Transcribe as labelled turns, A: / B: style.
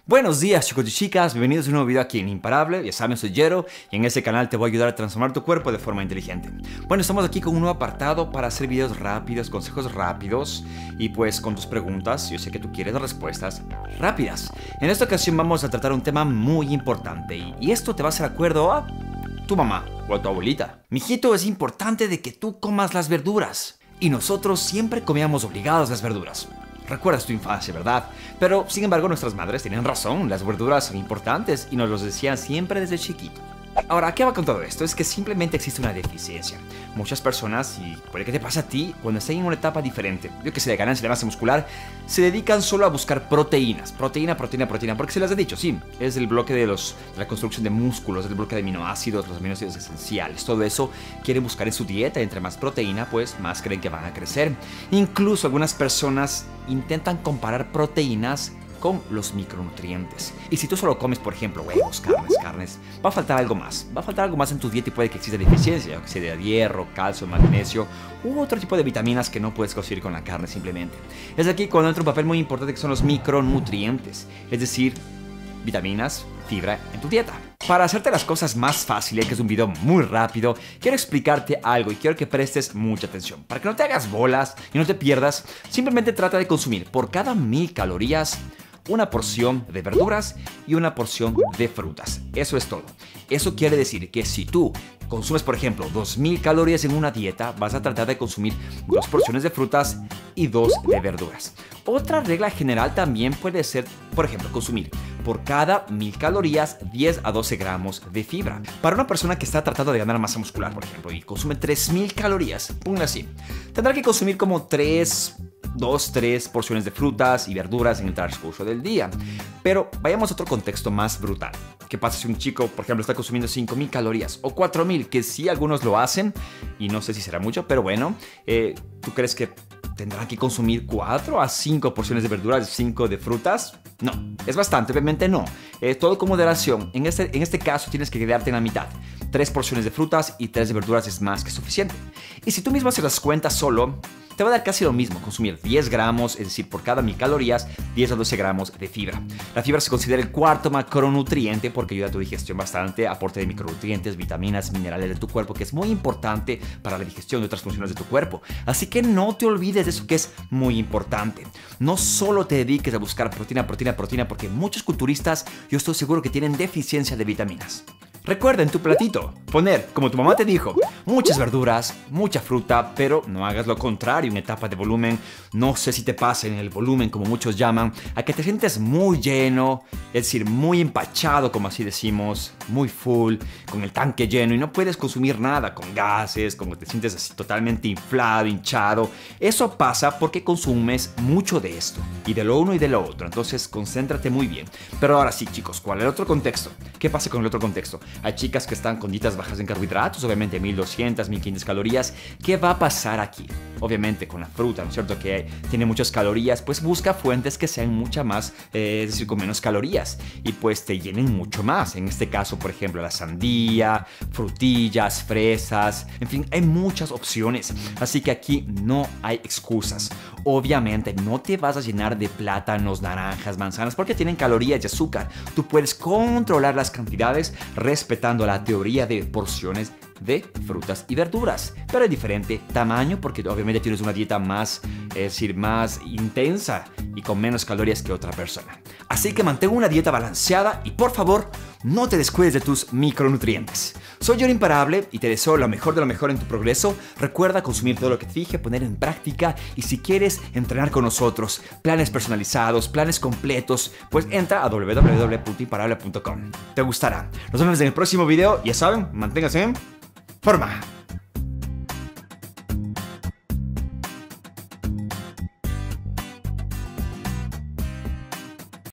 A: Buenos días chicos y chicas, bienvenidos a un nuevo video aquí en Imparable. Ya saben, soy Jero y en este canal te voy a ayudar a transformar tu cuerpo de forma inteligente. Bueno, estamos aquí con un nuevo apartado para hacer videos rápidos, consejos rápidos y pues con tus preguntas. Yo sé que tú quieres respuestas rápidas. En esta ocasión vamos a tratar un tema muy importante y esto te va a hacer acuerdo a tu mamá o a tu abuelita. Mijito, es importante de que tú comas las verduras. Y nosotros siempre comíamos obligados las verduras. Recuerdas tu infancia, ¿verdad? Pero, sin embargo, nuestras madres tenían razón. Las verduras son importantes y nos los decían siempre desde chiquito. Ahora, ¿a qué va con todo esto? Es que simplemente existe una deficiencia. Muchas personas, y puede que te pase a ti, cuando estén en una etapa diferente, yo que sé, de ganancia de masa muscular, se dedican solo a buscar proteínas. Proteína, porque se les ha dicho, sí, es el bloque de la construcción de músculos, el bloque de aminoácidos, los aminoácidos esenciales. Todo eso quieren buscar en su dieta. Entre más proteína, pues más creen que van a crecer. Incluso algunas personas intentan comparar proteínas con los micronutrientes. Y si tú solo comes, por ejemplo, huevos, carnes, va a faltar algo más. Va a faltar algo más en tu dieta y puede que exista deficiencia, que sea de hierro, calcio, magnesio u otro tipo de vitaminas que no puedes conseguir con la carne simplemente. Es aquí cuando entra un papel muy importante que son los micronutrientes, es decir, vitaminas, fibra en tu dieta. Para hacerte las cosas más fáciles, que es un video muy rápido, quiero explicarte algo y quiero que prestes mucha atención. Para que no te hagas bolas y no te pierdas, simplemente trata de consumir por cada 1000 calorías una porción de verduras y una porción de frutas. Eso es todo. Eso quiere decir que si tú consumes, por ejemplo, 2000 calorías en una dieta, vas a tratar de consumir 2 porciones de frutas y 2 de verduras. Otra regla general también puede ser, por ejemplo, consumir por cada 1000 calorías 10 a 12 gramos de fibra. Para una persona que está tratando de ganar masa muscular, por ejemplo, y consume 3000 calorías, ponle así, tendrá que consumir como 3 porciones de frutas y verduras en el transcurso del día. Pero vayamos a otro contexto más brutal. ¿Qué pasa si un chico, por ejemplo, está consumiendo 5000 calorías o 4000? Que sí, algunos lo hacen y no sé si será mucho, pero bueno, ¿tú crees que tendrán que consumir 4 a 5 porciones de verduras y 5 de frutas? No, es bastante, obviamente no. Todo con moderación. En este caso tienes que quedarte en la mitad. 3 porciones de frutas y 3 de verduras es más que suficiente. Y si tú mismo haces las cuentas solo, te va a dar casi lo mismo, consumir 10 gramos, es decir, por cada 1000 calorías, 10 a 12 gramos de fibra. La fibra se considera el cuarto macronutriente porque ayuda a tu digestión bastante, aporte de micronutrientes, vitaminas, minerales de tu cuerpo, que es muy importante para la digestión de otras funciones de tu cuerpo. Así que no te olvides de eso, que es muy importante. No solo te dediques a buscar proteína, porque muchos culturistas, yo estoy seguro que tienen deficiencia de vitaminas. Recuerda en tu platito poner, como tu mamá te dijo, muchas verduras, mucha fruta, pero no hagas lo contrario en etapa de volumen. No sé si te pasa en el volumen, como muchos llaman, a que te sientes muy lleno, es decir, muy empachado, como así decimos, muy full, con el tanque lleno y no puedes consumir nada, con gases, como te sientes así totalmente inflado, hinchado. Eso pasa porque consumes mucho de esto, y de lo uno y de lo otro. Entonces, concéntrate muy bien. Pero ahora sí, chicos, ¿cuál es el otro contexto? ¿Qué pasa con el otro contexto? Hay chicas que están con dietas bajas en carbohidratos, obviamente 1200, 1500 calorías. ¿Qué va a pasar aquí? Obviamente con la fruta, ¿no es cierto? Que tiene muchas calorías, pues busca fuentes que sean mucha más, es decir, con menos calorías y pues te llenen mucho más. En este caso, por ejemplo, la sandía, frutillas, fresas, en fin, hay muchas opciones. Así que aquí no hay excusas. Obviamente no te vas a llenar de plátanos, naranjas, manzanas porque tienen calorías y azúcar. Tú puedes controlar las cantidades respetando la teoría de porciones de frutas y verduras, pero de diferente tamaño porque obviamente tienes una dieta más, es decir, más intensa y con menos calorías que otra persona. Así que mantén una dieta balanceada y por favor no te descuides de tus micronutrientes. Soy Jero Imparable y te deseo lo mejor de lo mejor en tu progreso. Recuerda consumir todo lo que te dije, poner en práctica y si quieres entrenar con nosotros, planes personalizados, planes completos, pues entra a www.imparable.com. Te gustará. Nos vemos en el próximo video y ya saben, manténganse en forma.